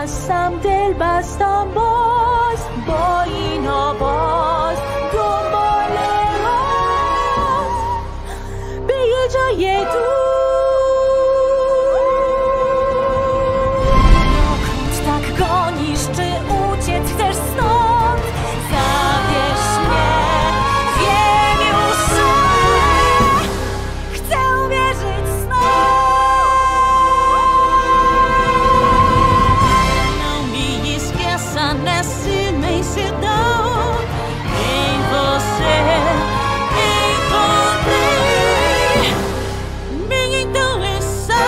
بستم دل بستم باز با این آواز دنبال راز به یه جای دور dokąd tak gonisz, czy uciec chcesz stąd? Zabierz mnie, wiem już, że chcę uwierzyć znowu. Não me esqueça nesse imensidão. Em você encontrei minha intuição.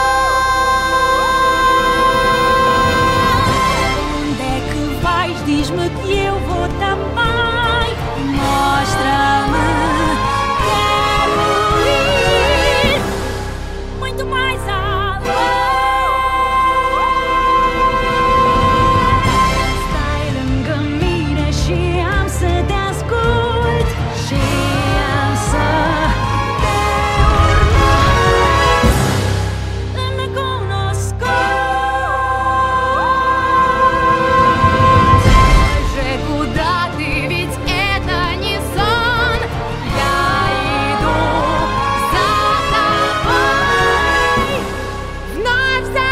Onde é que vais? Diz-me que eu vou também. Mostra-me, quero ir muito mais além. Stai lângă mine și am să te ascult și am să te urmez. Ne Же куда ты, ведь это не сон. Я иду за тобой вновь за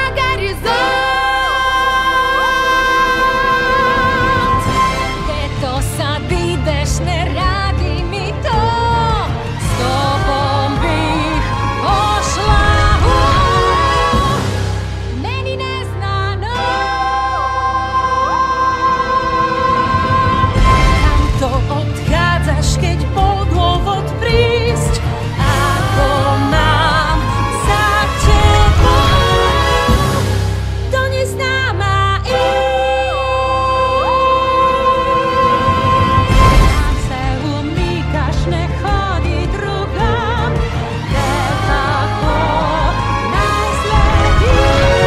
горизонт. Де то садиш, не ради mi to. Z tobą bych poszła meni neznano. Tam to odchádzaš, keď bol dôvod prísť. Ako mám za tebou do neznáma ísť. Tam se umýkaš, nechodí druhám. Nekako najsledí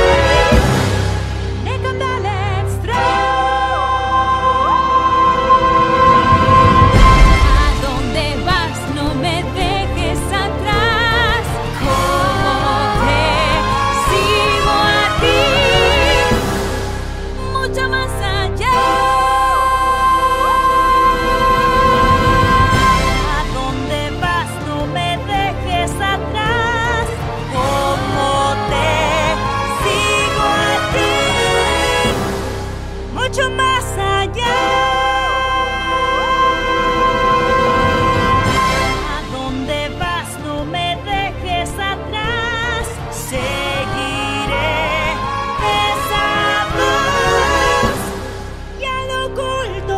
nekam dalec ¿A dónde vas? No me dejes atrás. ¿Cómo te sigo a ti? Mucho más allá. ¿A dónde vas? No me dejes atrás. ¿Cómo te sigo a ti? Mucho más allá. ¿A dónde vas? No me dejes atrás. Seguiré esa voz. Ya no oculto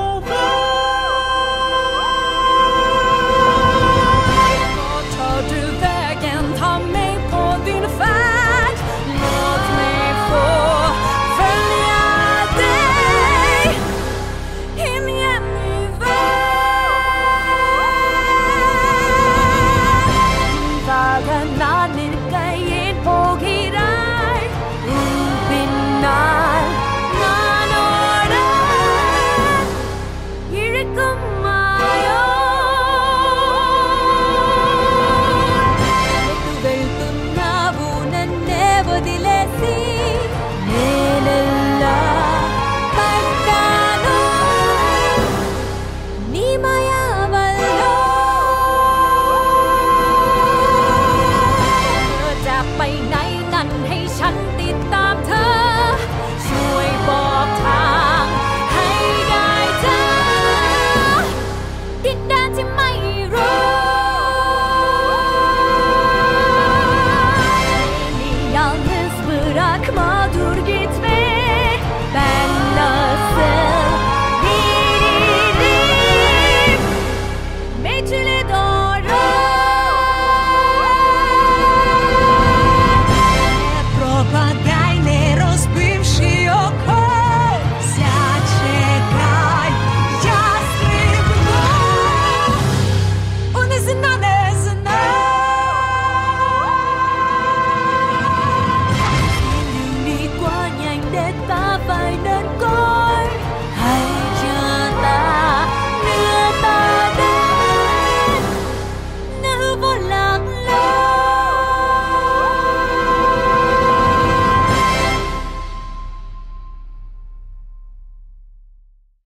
voy. Gå tar du vägen? Ta mig på din färd. Låt mig få följa dig in i en ny värld. Dagarna nirkayin pogiray. Upinar nanoran. Irikumayon. Vetuveltunnavunan nevodilesi. Nelella pagkano ni mayavallo.จะไปไหนนั้นให้ฉันติดตามเธอ ช่วยบอกทางให้ได้เจอดินแดนที่ไม่รู้ Beni yalnız bırakma, dur